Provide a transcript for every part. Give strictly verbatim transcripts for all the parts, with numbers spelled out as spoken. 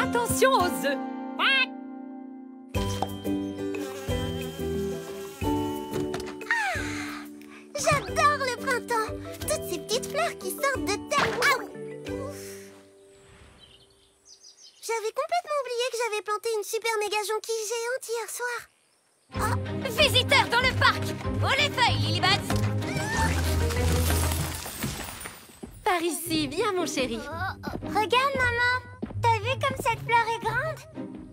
attention aux œufs. J'adore le printemps! Toutes ces petites fleurs qui sortent de terre. Ah, ouf. J'avais complètement oublié que j'avais planté une super méga jonquille géante hier soir. Oh, visiteur dans le parc! Oh les feuilles, Lilybuds! Par ici, viens mon chéri. Oh, oh. Regarde, maman! T'as vu comme cette fleur est grande?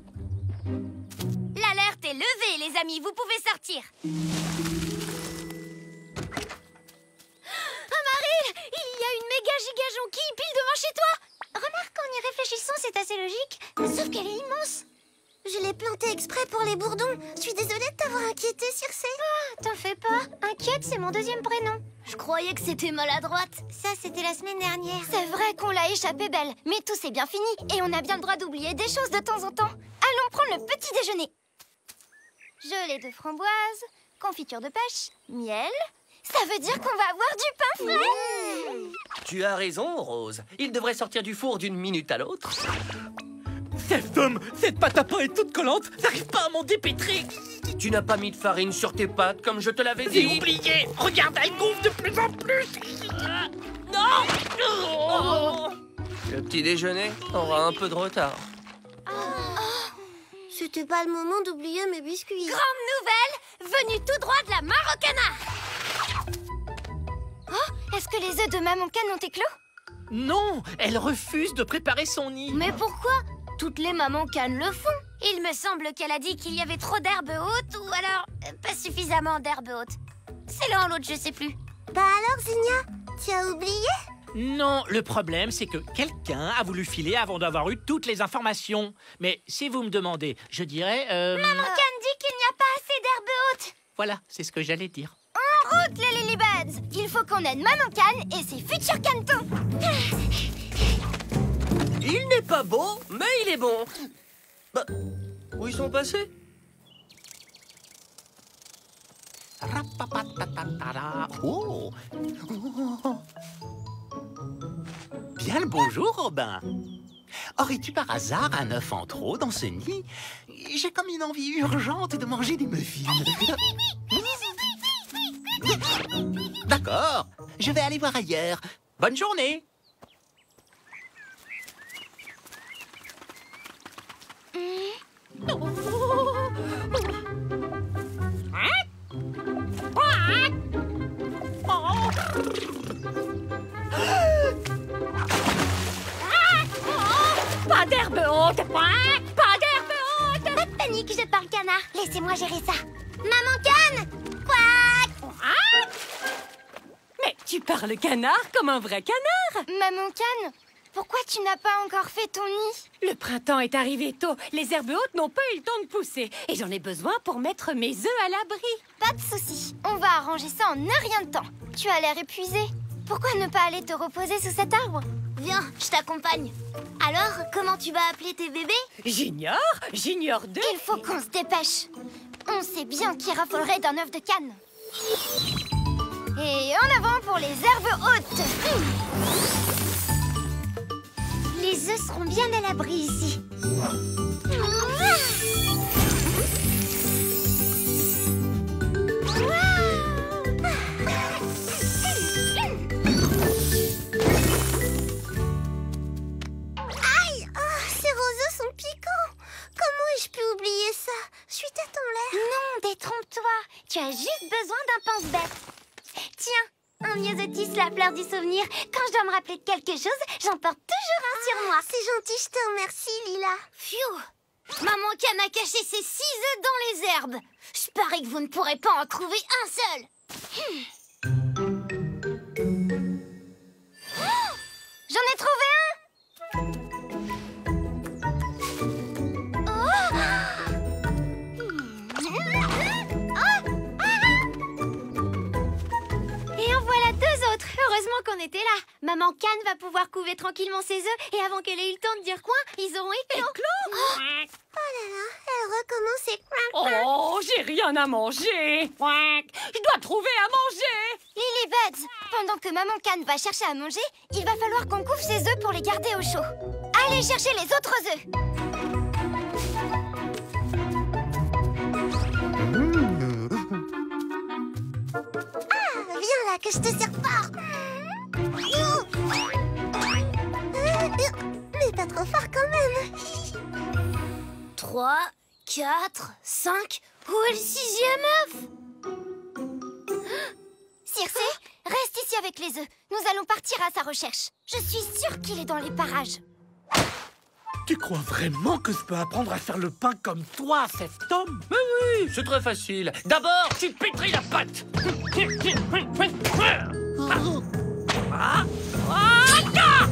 L'alerte est levée, les amis, vous pouvez sortir. Amaril, il y a une méga giga jonquille pile devant chez toi! Remarque qu'en y réfléchissant, c'est assez logique. Sauf qu'elle est immense. Je l'ai plantée exprès pour les bourdons. Je suis désolée de t'avoir inquiétée, Circé. Ah, t'en fais pas. Inquiète, c'est mon deuxième prénom. Je croyais que c'était maladroite. Ça, c'était la semaine dernière. C'est vrai qu'on l'a échappé belle, mais tout c'est bien fini. Et on a bien le droit d'oublier des choses de temps en temps. Allons prendre le petit déjeuner. Gelée de framboise, confiture de pêche, miel. Ça veut dire qu'on va avoir du pain frais. Mmh. Tu as raison, Rose. Il devrait sortir du four d'une minute à l'autre. Cette homme, cette pâte à pain est toute collante. J'arrive pas à m'en dépêtrer. Tu n'as pas mis de farine sur tes pâtes, comme je te l'avais dit. J'ai oublié. Regarde, elle gonfle de plus en plus. Non. Oh. Le petit déjeuner aura un peu de retard. Oh. C'était pas le moment d'oublier mes biscuits. Grande nouvelle, venue tout droit de la mare au canard. Oh, est-ce que les œufs de Maman Cane ont éclos? Non, elle refuse de préparer son nid. Mais pourquoi? Toutes les mamans Cane le font. Il me semble qu'elle a dit qu'il y avait trop d'herbes hautes ou alors euh, pas suffisamment d'herbes hautes. C'est l'un ou l'autre, je sais plus. Bah alors, Zinnia, tu as oublié? Non, le problème, c'est que quelqu'un a voulu filer avant d'avoir eu toutes les informations. Mais si vous me demandez, je dirais... Euh... Maman Cane dit qu'il n'y a pas assez d'herbes hautes. Voilà, c'est ce que j'allais dire. En route, les Lilybuds! Il faut qu'on aide Maman Cane et ses futurs canetons. Il n'est pas beau, mais il est bon. Bah, où ils sont passés? Oh. Bien le bonjour, Robin. Aurais-tu par hasard un œuf en trop dans ce nid? J'ai comme une envie urgente de manger des muffins. D'accord, je vais aller voir ailleurs. Bonne journée. Pas d'herbe haute. Pas d'herbe haute. Pas de panique, je parle canard. Laissez-moi gérer ça. Maman Cane! Quack! Mais tu parles canard comme un vrai canard. Maman Cane, pourquoi tu n'as pas encore fait ton nid? Le printemps est arrivé tôt. Les herbes hautes n'ont pas eu le temps de pousser. Et j'en ai besoin pour mettre mes œufs à l'abri. Pas de souci, on va arranger ça en un rien de temps. Tu as l'air épuisé. Pourquoi ne pas aller te reposer sous cet arbre? Viens, je t'accompagne. Alors, comment tu vas appeler tes bébés? J'ignore, j'ignore deux. Il faut qu'on se dépêche. On sait bien qui raffolerait d'un œuf de canne. Et en avant pour les herbes hautes. Les œufs seront bien à l'abri ici. Aïe! Oh, ces roseaux sont piquants. Comment ai-je pu oublier ça? Je suis tête en l'air. Non, détrompe-toi. Tu as juste besoin d'un pense-bête. Tiens, un myosotis, la fleur du souvenir. Quand je dois me rappeler de quelque chose, j'en porte toujours un sur moi. C'est gentil, je te remercie, Lila. Pfiou! Maman Cane a caché ses six œufs dans les herbes. Je parie que vous ne pourrez pas en trouver un seul. Hmm. Oh, j'en ai trouvé un! Oh! Et en voilà deux autres. Heureusement qu'on était là. Maman Cane va pouvoir couver tranquillement ses œufs et avant qu'elle ait eu le temps de dire coin, ils auront éclos. Oh là là, elle recommence et crac. Oh, j'ai rien à manger. Je dois trouver à manger. Lilybuds, pendant que Maman Cane va chercher à manger, il va falloir qu'on couvre ses œufs pour les garder au chaud. Allez chercher les autres œufs. que je te serre fort. Mais pas trop fort quand même. Trois, quatre, cinq. Où est le sixième œuf? Circé, reste ici avec les œufs. Nous allons partir à sa recherche. Je suis sûre qu'il est dans les parages. Tu crois vraiment que je peux apprendre à faire le pain comme toi, Sefton? Mais oui, c'est très facile. D'abord, tu pétris la pâte. Ah. Ah.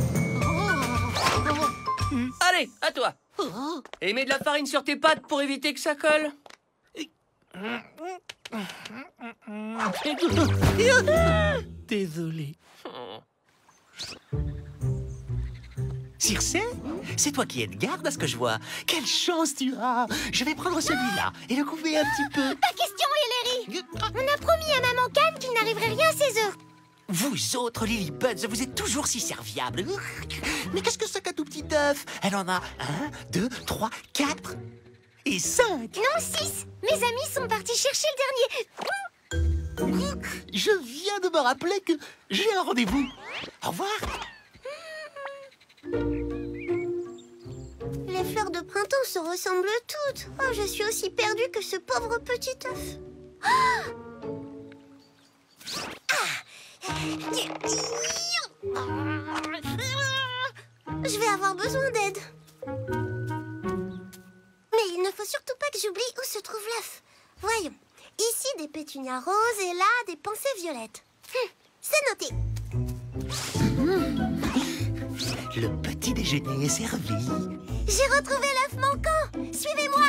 Allez, à toi. Et mets de la farine sur tes pâtes pour éviter que ça colle. Désolé. Circé, c'est toi qui es de garde à ce que je vois. Quelle chance tu as. Je vais prendre celui-là et le couper un petit peu. Pas question, Ellery. On a promis à Maman Canne qu'il n'arriverait rien à ses œufs. Vous autres, Lilybuds, vous êtes toujours si serviables. Mais qu'est-ce que c'est qu'un tout petit œuf? Elle en a un, deux, trois, quatre et cinq. Non, six. Mes amis sont partis chercher le dernier. Je viens de me rappeler que j'ai un rendez-vous. Au revoir. Les fleurs de printemps se ressemblent toutes. Oh, je suis aussi perdue que ce pauvre petit œuf. Ah! Je vais avoir besoin d'aide. Mais il ne faut surtout pas que j'oublie où se trouve l'œuf. Voyons. Ici, des pétunias roses et là, des pensées violettes. Hum, c'est noté. Le petit déjeuner est servi. J'ai retrouvé l'œuf manquant. Suivez-moi.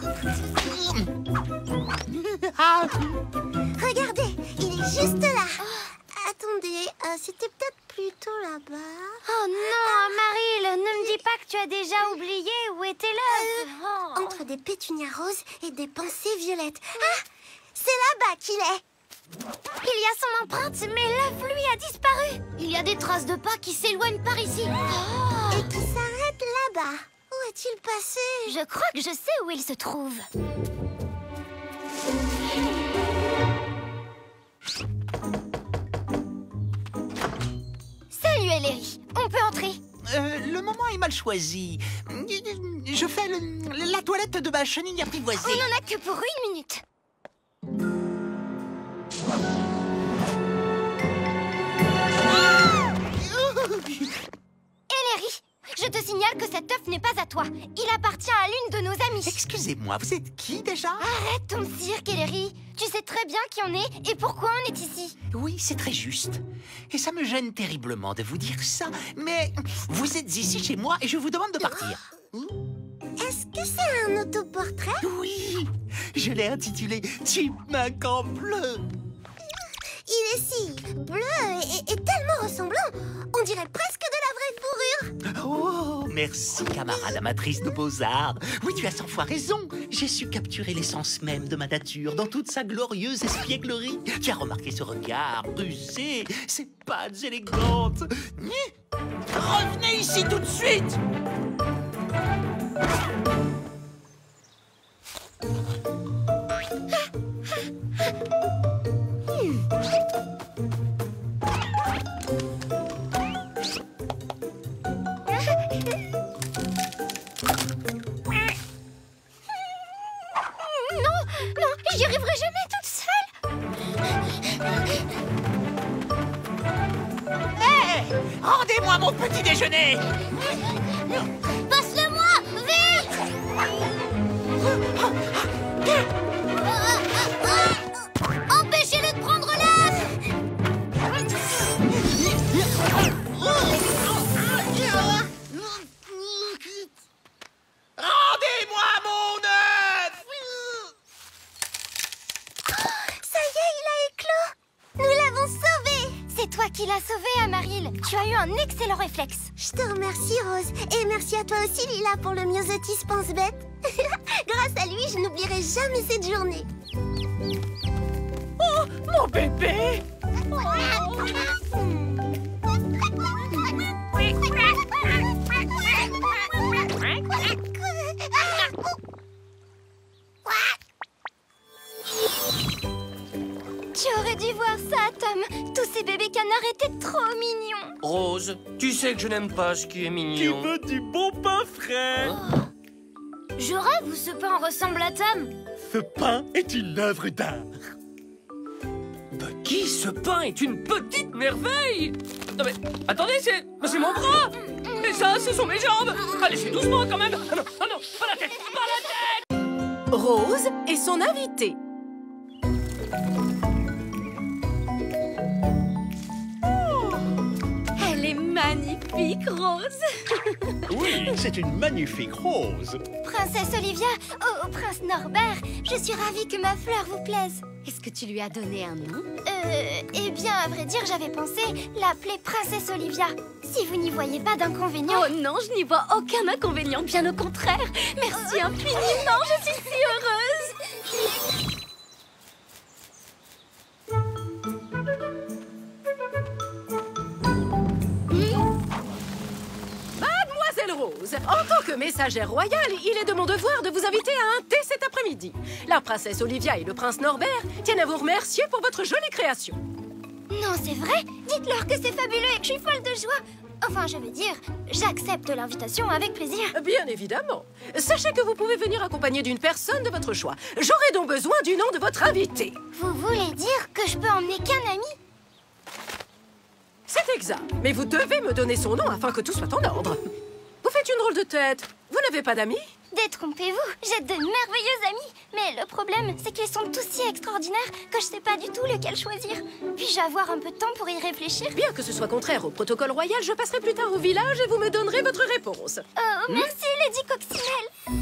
Regardez, il est juste là. Attendez, euh, c'était peut-être plutôt là-bas. Oh non, Amaril, ne me dis pas que tu as déjà oublié où était l'œuf. Euh, Oh. Entre des pétunias roses et des pensées violettes. Ah, c'est là-bas qu'il est. Il y a son empreinte, mais l'œuf, lui, a disparu. Il y a des traces de pas qui s'éloignent par ici. Oh. Et qui s'arrête là-bas. Où est-il passé? Je crois que je sais où il se trouve. Salut, Ellery. On peut entrer. Euh, le moment est mal choisi. Je fais le- la toilette de ma chenille apprivoisée. On n'en a que pour une minute. Ellery, je te signale que cet œuf n'est pas à toi. Il appartient à l'une de nos amies. Excusez-moi, vous êtes qui déjà? Arrête ton cirque, Ellery. Tu sais très bien qui on est et pourquoi on est ici. Oui, c'est très juste. Et ça me gêne terriblement de vous dire ça, mais vous êtes ici chez moi et je vous demande de partir. Est-ce que c'est un autoportrait? Oui, je l'ai intitulé Chipmunk en bleu. Il est si bleu et, et tellement ressemblant. On dirait presque de la vraie fourrure. Oh, merci, camarade amatrice de beaux-arts. Oui, tu as cent fois raison. J'ai su capturer l'essence même de ma nature dans toute sa glorieuse espièglerie. Tu as remarqué ce regard rusé, ces pattes élégantes. Revenez ici tout de suite. Non, non, j'y arriverai jamais toute seule. Hé, rendez-moi mon petit déjeuner. Passe-le-moi, vite. Empêchez-le de prendre l'œuf. Rendez-moi mon œuf. Ça y est, il a éclos. Nous l'avons sauvé. C'est toi qui l'as sauvé, Amaril. Tu as eu un excellent réflexe. Je te remercie, Rose. Et merci à toi aussi, Lila, pour le myosotis pense-bête. Grâce à lui, je n'oublierai jamais cette journée. Oh, mon bébé! Tu aurais dû voir ça, Tom. Tous ces ces bébés canards étaient trop mignons. Rose, tu sais que je n'aime pas ce qui est Tu mignon. veux du bon pain frais? Je rêve où ce pain ressemble à Tom. Ce pain est une œuvre d'art. Bucky, ce pain est une petite merveille. Non mais, attendez, c'est c'est mon bras. Et ça, ce sont mes jambes. Allez, c'est doucement quand même. Ah non, ah non, pas la tête, pas la tête. Rose et son invité. Elle est magnifique, Rose. Oui, c'est une magnifique rose. Princesse Olivia, oh, prince Norbert, je suis ravie que ma fleur vous plaise. Est-ce que tu lui as donné un nom? Euh, eh bien, à vrai dire, j'avais pensé l'appeler Princesse Olivia. Si vous n'y voyez pas d'inconvénient... Oh non, je n'y vois aucun inconvénient, bien au contraire. Merci infiniment, je suis si heureuse. Mademoiselle Rose, en tant que messagère royale, il est de mon devoir de vous inviter à un thé cet après-midi. La princesse Olivia et le prince Norbert tiennent à vous remercier pour votre jolie création. Non, c'est vrai. Dites-leur que c'est fabuleux et que je suis folle de joie. Enfin, je veux dire, j'accepte l'invitation avec plaisir. Bien évidemment. Sachez que vous pouvez venir accompagné d'une personne de votre choix. J'aurai donc besoin du nom de votre invité. Vous voulez dire que je peux emmener qu'un ami? C'est exact, mais vous devez me donner son nom afin que tout soit en ordre. Vous faites une drôle de tête. Vous n'avez pas d'amis? Détrompez-vous, j'ai de merveilleux amis. Mais le problème, c'est qu'ils sont tous si extraordinaires que je sais pas du tout lequel choisir. Puis-je avoir un peu de temps pour y réfléchir? Bien que ce soit contraire au protocole royal, je passerai plus tard au village et vous me donnerez votre réponse. Oh, merci, Lady Coccinelle.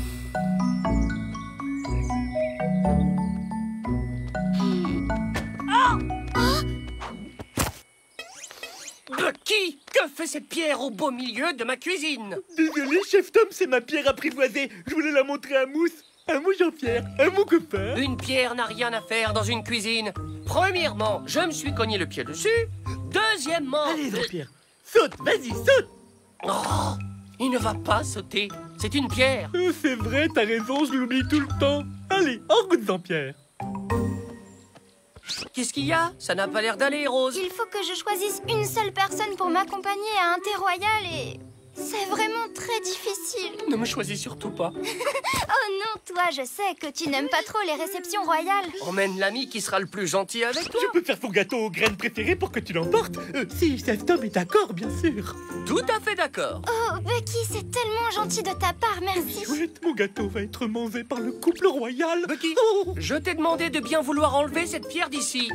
Bucky, que fait cette pierre au beau milieu de ma cuisine? Désolé, chef Tom, c'est ma pierre apprivoisée. Je voulais la montrer à Mousse. À mon Jean-Pierre, à mon copain. Une pierre n'a rien à faire dans une cuisine. Premièrement, je me suis cogné le pied dessus. Deuxièmement... Allez, Jean-Pierre, saute, vas-y, saute. Oh, il ne va pas sauter. C'est une pierre. Euh, C'est vrai, t'as raison, je l'oublie tout le temps. Allez, en route, Jean-Pierre. Qu'est-ce qu'il y a? Ça n'a pas l'air d'aller, Rose. Il faut que je choisisse une seule personne pour m'accompagner à un thé royal et... c'est vraiment très difficile. Ne me choisis surtout pas. Oh non, toi, je sais que tu n'aimes pas trop les réceptions royales. Emmène l'ami qui sera le plus gentil avec toi. Je peux faire ton gâteau aux graines préférées pour que tu l'emportes. Euh, si chef Tom est d'accord, bien sûr. Tout à fait d'accord. Oh, Bucky, c'est tellement gentil de ta part, merci. Chouette, mon gâteau va être mangé par le couple royal. Bucky, Oh. je t'ai demandé de bien vouloir enlever cette pierre d'ici.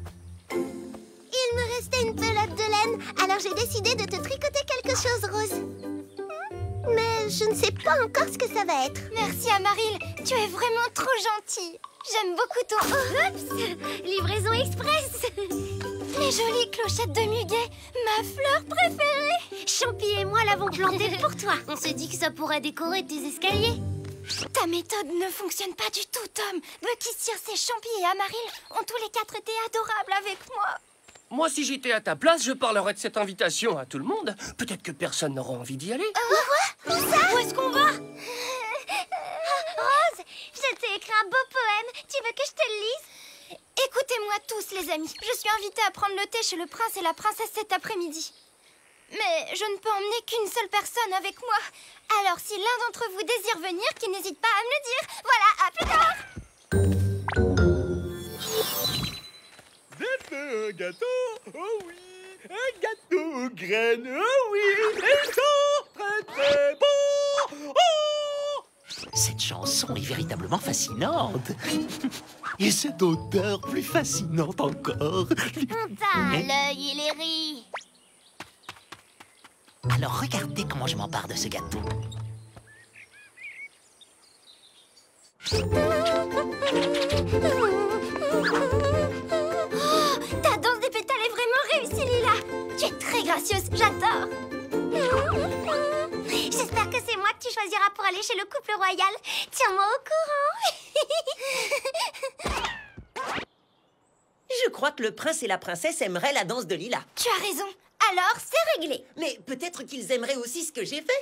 Il me restait une pelote de laine, alors j'ai décidé de te tricoter quelque chose, Rose. Mais je ne sais pas encore ce que ça va être. Merci, Amaril, tu es vraiment trop gentille. J'aime beaucoup ton... Oh, oups, livraison express. Les jolies clochettes de muguet, ma fleur préférée. Champi et moi l'avons plantée pour toi. On se dit que ça pourrait décorer tes escaliers. Ta méthode ne fonctionne pas du tout, Tom. Bucky, Circe, Champi et Amaril ont tous les quatre été adorables avec moi. Moi, si j'étais à ta place, je parlerais de cette invitation à tout le monde. Peut-être que personne n'aura envie d'y aller. Où ça? Où est-ce qu'on va? Rose, je t'ai écrit un beau poème. Tu veux que je te le lise? Écoutez-moi tous, les amis. Je suis invitée à prendre le thé chez le prince et la princesse cet après-midi. Mais je ne peux emmener qu'une seule personne avec moi. Alors, si l'un d'entre vous désire venir, qu'il n'hésite pas à me le dire. Voilà, à plus tard. J'ai fait un gâteau, oh oui, un gâteau aux graines, oh oui, ils sont très très bons, oh. Cette chanson est véritablement fascinante. Et cette odeur plus fascinante encore. Putain, l'œil et les riz. Alors regardez comment je m'empare de ce gâteau. Ta danse des pétales est vraiment réussie, Lila. Tu es très gracieuse, j'adore. J'espère que c'est moi que tu choisiras pour aller chez le couple royal. Tiens-moi au courant. Je crois que le prince et la princesse aimeraient la danse de Lila. Tu as raison. Alors, c'est réglé. Mais peut-être qu'ils aimeraient aussi ce que j'ai fait.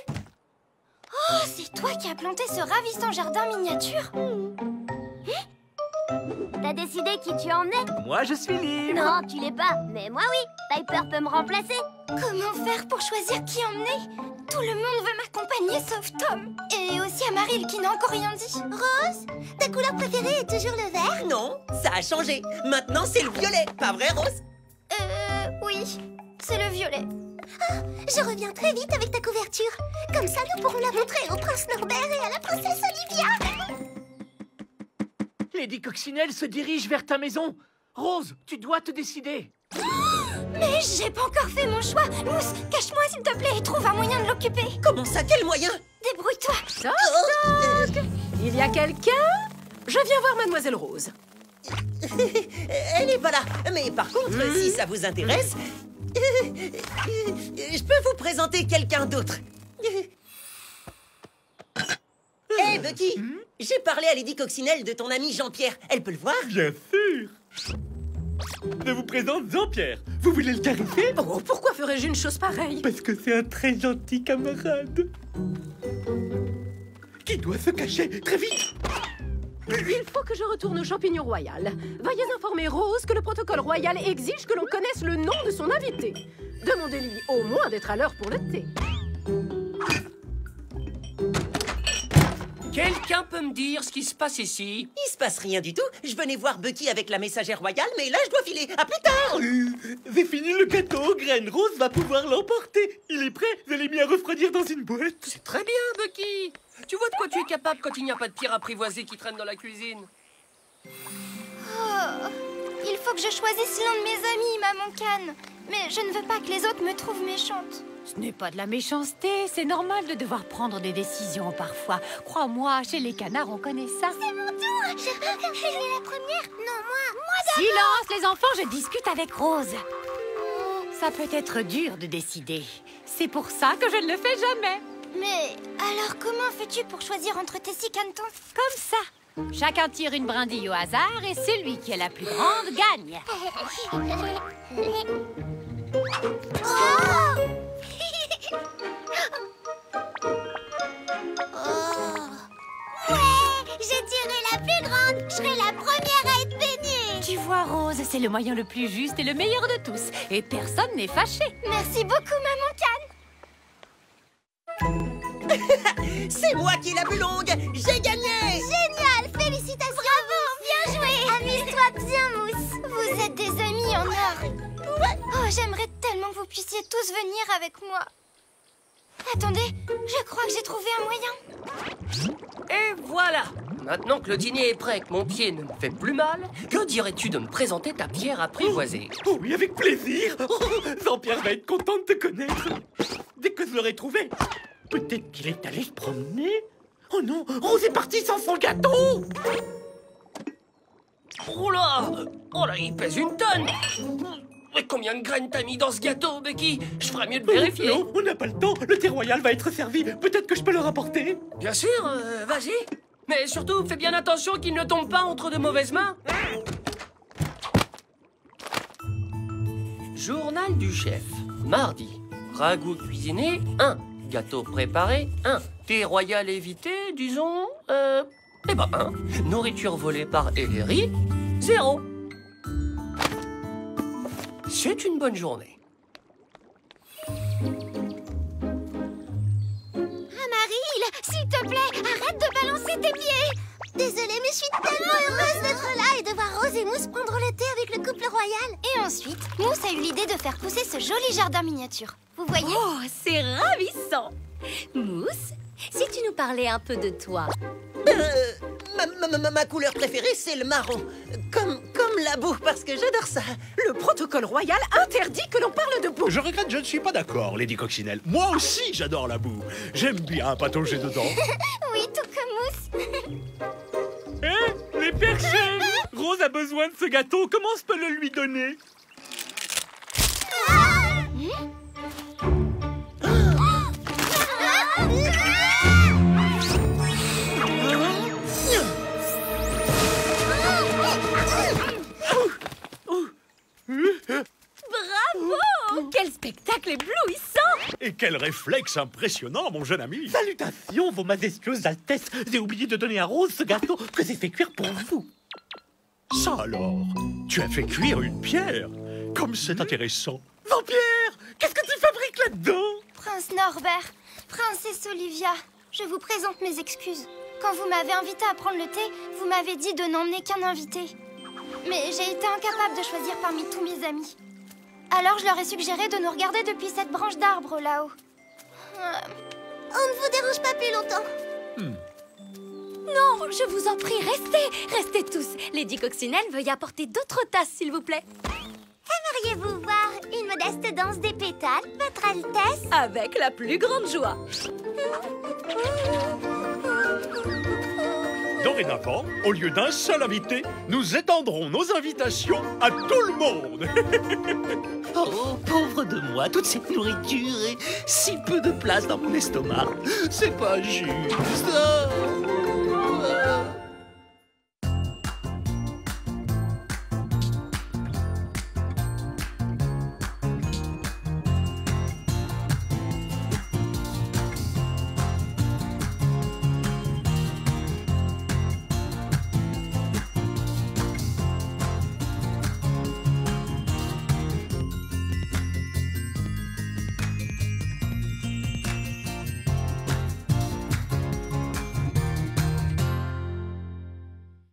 Oh, c'est toi qui as planté ce ravissant jardin miniature. Hum? T'as décidé qui tu emmenais? Moi, je suis libre. Non, tu l'es pas. Mais moi, oui. Piper peut me remplacer. Comment faire pour choisir qui emmener? Tout le monde veut m'accompagner sauf Tom. Et aussi Amaril qui n'a encore rien dit. Rose, ta couleur préférée est toujours le vert? Non, ça a changé. Maintenant, c'est le violet. Pas vrai, Rose? Euh, oui, c'est le violet. Ah, je reviens très vite avec ta couverture. Comme ça, nous pourrons la montrer au prince Norbert et à la princesse Olivia. Lady Coccinelle se dirige vers ta maison. Rose, tu dois te décider. Mais j'ai pas encore fait mon choix. Mousse, cache-moi s'il te plaît et trouve un moyen de l'occuper. Comment ça? Quel moyen? Débrouille-toi. Toc, toc. Il y a quelqu'un? Je viens voir Mademoiselle Rose. Elle est pas là. Mais par contre, mmh. si ça vous intéresse, je peux vous présenter quelqu'un d'autre. Hé, hey, Bucky, mmh. j'ai parlé à Lady Coccinelle de ton ami Jean-Pierre. Elle peut le voir? Bien sûr. Je vous présente Jean-Pierre. Vous voulez le caresser? Oh, pourquoi ferais-je une chose pareille? Parce que c'est un très gentil camarade. Qui doit se cacher très vite. Il faut que je retourne au champignon royal. Veuillez informer Rose que le protocole royal exige que l'on connaisse le nom de son invité. Demandez-lui au moins d'être à l'heure pour le thé. Quelqu'un peut me dire ce qui se passe ici? Il se passe rien du tout. Je venais voir Bucky avec la messagère royale, mais là, je dois filer. À plus tard. euh, C'est fini le gâteau. Graine Rose va pouvoir l'emporter. Il est prêt. Je l'ai mis à refroidir dans une boîte. C'est très bien, Bucky. Tu vois de quoi tu es capable quand il n'y a pas de pierre apprivoisée qui traîne dans la cuisine? Oh, il faut que je choisisse l'un de mes amis, Maman Canne. Mais je ne veux pas que les autres me trouvent méchante. Ce n'est pas de la méchanceté, c'est normal de devoir prendre des décisions parfois. Crois-moi, chez les canards, on connaît ça. C'est mon tour. Je peux faire la première? Non, moi. Moi d'abord. Silence, les enfants, je discute avec Rose. Ça peut être dur de décider. C'est pour ça que je ne le fais jamais. Mais alors comment fais-tu pour choisir entre tes six canetons? Comme ça. Chacun tire une brindille au hasard et celui qui est la plus grande gagne. Oh! Ouais, j'ai tiré la plus grande. Je serai la première à être baignée. Tu vois, Rose, c'est le moyen le plus juste et le meilleur de tous. Et personne n'est fâché. Merci beaucoup, Maman Canne. C'est moi qui est la plus longue. J'ai gagné. Génial, félicitations. Bravo, bien joué. Amuse-toi bien, Mousse. Vous êtes des amis en or. Oh, j'aimerais tellement que vous puissiez tous venir avec moi. Attendez, je crois que j'ai trouvé un moyen. Et voilà. Maintenant que le dîner est prêt et que mon pied ne me fait plus mal, que dirais-tu de me présenter ta pierre apprivoisée? Oh oui, avec plaisir. Oh, Jean-Pierre va être content de te connaître. Dès que je l'aurai trouvé. Peut-être qu'il est allé se promener. Oh non, Rose est partie sans son gâteau. Oh là! Oh là, il pèse une tonne! Mais combien de graines t'as mis dans ce gâteau, Bucky? Je ferais mieux de vérifier. Non, on n'a pas le temps. Le thé royal va être servi. Peut-être que je peux le rapporter. Bien sûr, euh, vas-y. Mais surtout, fais bien attention qu'il ne tombe pas entre de mauvaises mains. Journal du chef. Mardi. Ragoût cuisiné, un. Gâteau préparé, un. Thé royal évité, disons... Euh... Eh ben, un. Nourriture volée par Ellery, zéro. C'est une bonne journée. Amaril, s'il te plaît, arrête de balancer tes pieds. Désolée, mais je suis tellement heureuse d'être là et de voir Rose et Mousse prendre le thé avec le couple royal. Et ensuite, Mousse a eu l'idée de faire pousser ce joli jardin miniature. Vous voyez? Oh, c'est ravissant. Mousse, si tu nous parlais un peu de toi. Euh, ma, ma, ma, ma couleur préférée, c'est le marron. Comme, comme la boue, parce que j'adore ça. Le protocole royal interdit que l'on parle de boue. Je regrette, je ne suis pas d'accord, Lady Coccinelle. Moi aussi, j'adore la boue. J'aime bien patauger dedans. Oui, tout comme Mousse. Hé, les perchés! Rose a besoin de ce gâteau. Comment je peux le lui donner? Bravo! Quel spectacle éblouissant! Et quel réflexe impressionnant, mon jeune ami! Salutations, vos majestueuses altesses! J'ai oublié de donner à Rose ce gâteau que j'ai fait cuire pour vous. Ça alors, tu as fait cuire une pierre. Comme c'est intéressant. Vampire, qu'est-ce que tu fabriques là-dedans? Prince Norbert, princesse Olivia, je vous présente mes excuses. Quand vous m'avez invité à prendre le thé, vous m'avez dit de n'emmener qu'un invité. Mais j'ai été incapable de choisir parmi tous mes amis. Alors je leur ai suggéré de nous regarder depuis cette branche d'arbre là-haut. Euh... On ne vous dérange pas plus longtemps. Hmm. Non, je vous en prie, restez, restez tous. Lady Coccinelle veuille apporter d'autres tasses, s'il vous plaît. Aimeriez-vous voir une modeste danse des pétales, Votre Altesse? Avec la plus grande joie. Dorénavant, au lieu d'un seul invité, nous étendrons nos invitations à tout le monde. Oh, pauvre de moi, toute cette nourriture et si peu de place dans mon estomac. C'est pas juste. Oh, oh.